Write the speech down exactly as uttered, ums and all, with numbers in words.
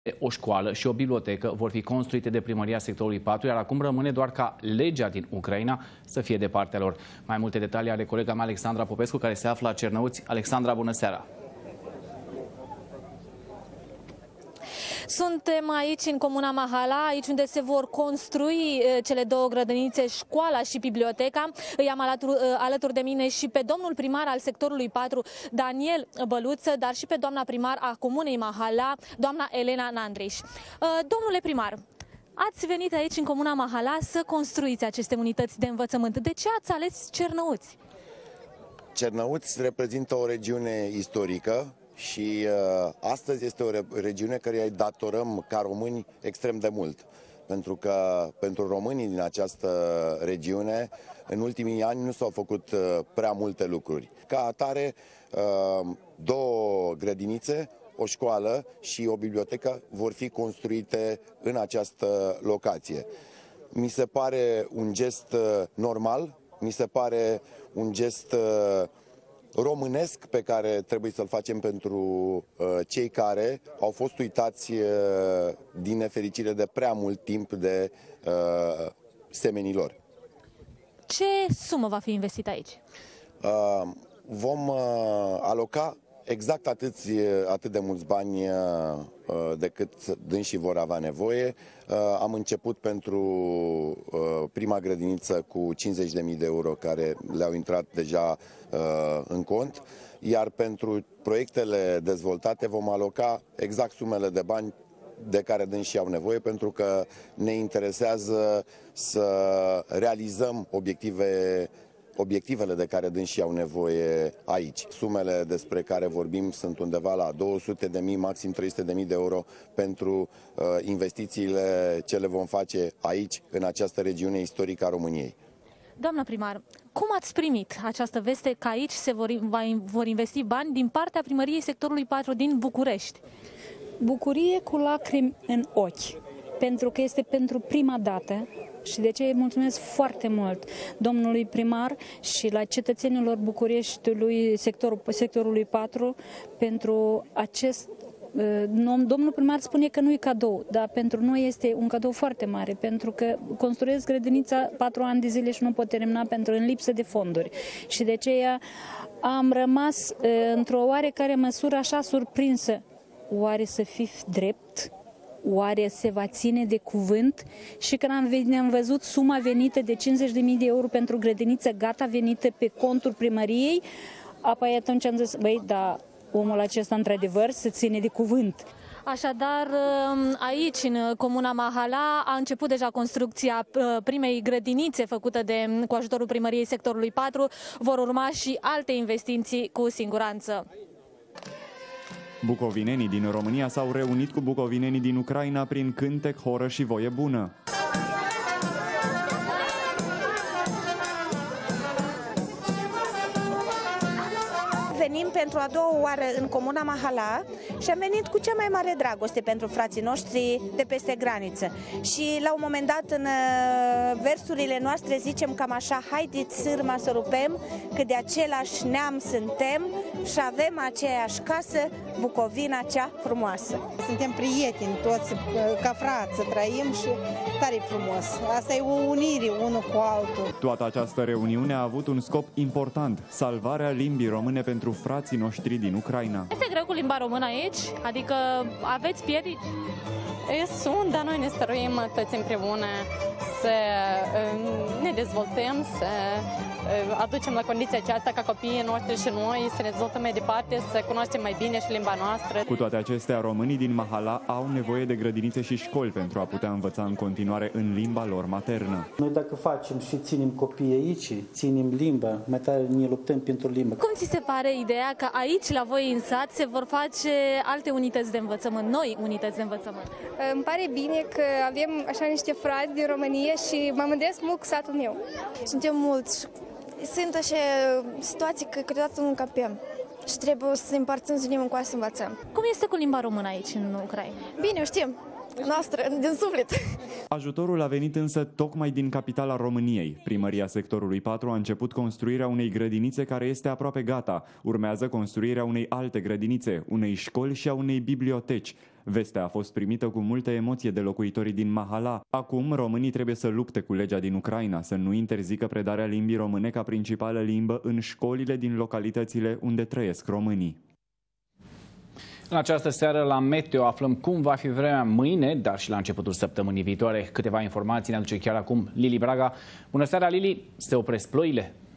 O școală și o bibliotecă vor fi construite de primăria sectorului patru, iar acum rămâne doar ca legea din Ucraina să fie de partea lor. Mai multe detalii are colega mea Alexandra Popescu, care se află la Cernăuți. Alexandra, bună seara! Suntem aici în comuna Mahala, aici unde se vor construi cele două grădinițe, școala și biblioteca. Îi am alături, alături de mine și pe domnul primar al sectorului patru, Daniel Băluță, dar și pe doamna primar a comunei Mahala, doamna Elena Nandriș. Domnule primar, ați venit aici în comuna Mahala să construiți aceste unități de învățământ. De ce ați ales Cernăuți? Cernăuți reprezintă o regiune istorică și uh, astăzi este o regiune care îi datorăm ca români extrem de mult. Pentru că pentru românii din această regiune, în ultimii ani nu s-au făcut uh, prea multe lucruri. Ca atare, uh, două grădinițe, o școală și o bibliotecă vor fi construite în această locație. Mi se pare un gest uh, normal, mi se pare un gest uh, românesc pe care trebuie să-l facem pentru uh, cei care au fost uitați uh, din nefericire de prea mult timp de uh, semenilor. Ce sumă va fi investită aici? Uh, vom uh, aloca exact atât, atât de mulți bani uh, decât dânsii vor avea nevoie. Uh, am început pentru uh, prima grădiniță cu cincizeci de mii de euro care le-au intrat deja uh, în cont, iar pentru proiectele dezvoltate vom aloca exact sumele de bani de care dânsii au nevoie, pentru că ne interesează să realizăm obiective obiectivele de care dânsii au nevoie aici. Sumele despre care vorbim sunt undeva la două sute de mii, maxim trei sute de mii de euro pentru uh, investițiile ce le vom face aici, în această regiune istorică a României. Doamna primar, cum ați primit această veste că aici se vor, vor investi bani din partea primăriei sectorului patru din București? Bucurie cu lacrimi în ochi, pentru că este pentru prima dată. Și de ce îi mulțumesc foarte mult domnului primar și la cetățenilor Bucureștiului, sectorul, sectorului patru, pentru acest... Domnul primar spune că nu e cadou, dar pentru noi este un cadou foarte mare, pentru că construiesc grădinița patru ani de zile și nu pot termina pentru în lipsă de fonduri. Și de aceea am rămas într-o oarecare măsură așa surprinsă. Oare să fii drept? Oare se va ține de cuvânt? Și când am, venit, am văzut suma venită de cincizeci de mii de euro pentru grădiniță gata venită pe contul primăriei, apoi atunci am zis, băi, da, omul acesta într-adevăr se ține de cuvânt. Așadar, aici, în comuna Mahala, a început deja construcția primei grădinițe făcută de, cu ajutorul primăriei sectorului patru. Vor urma și alte investiții cu siguranță. Bucovinenii din România s-au reunit cu bucovinenii din Ucraina prin cântec, horă și voie bună. Venim pentru a doua oară în comuna Mahala și am venit cu cea mai mare dragoste pentru frații noștri de peste graniță. Și la un moment dat în versurile noastre zicem cam așa: haideți sârma să rupem, că de același neam suntem și avem aceeași casă, Bucovina cea frumoasă. Suntem prieteni toți, ca frați să trăim și tare frumos. Asta e o unire unul cu altul. Toată această reuniune a avut un scop important: salvarea limbii române pentru frații noștri din Ucraina. Este greu cu limba română aici? Adică aveți piedici? Sunt, dar noi ne stăruim toți împreună să ne dezvoltăm, să aducem la condiția aceasta ca copiii noștri și noi să ne dezvoltăm mai departe, să cunoaștem mai bine și limba noastră. Cu toate acestea, românii din Mahala au nevoie de grădinițe și școli pentru a putea învăța în continuare în limba lor maternă. Noi dacă facem și ținem copiii aici, ținem limba, mai tare ne luptăm pentru limbă. Cum ți se pare ideea că aici, la voi în sat, se vor face alte unități de învățământ, noi unități de învățământ? Îmi pare bine că avem așa niște frați din România și mă mândresc mult cu satul meu. Suntem mulți. Sunt așa situații că câteodată nu încapem și trebuie să împărțim, să venim încoace să învățăm. Cum este cu limba română aici în Ucraina? Bine, o știm. Noastră, din suflet. Ajutorul a venit însă tocmai din capitala României. Primăria sectorului patru a început construirea unei grădinițe care este aproape gata. Urmează construirea unei alte grădinițe, unei școli și a unei biblioteci. Vestea a fost primită cu multă emoție de locuitorii din Mahala. Acum, românii trebuie să lupte cu legea din Ucraina, să nu interzică predarea limbii române ca principală limbă în școlile din localitățile unde trăiesc românii. În această seară la Meteo aflăm cum va fi vremea mâine, dar și la începutul săptămânii viitoare. Câteva informații ne aduce chiar acum Lili Braga. Bună seara, Lili! Se opresc ploile?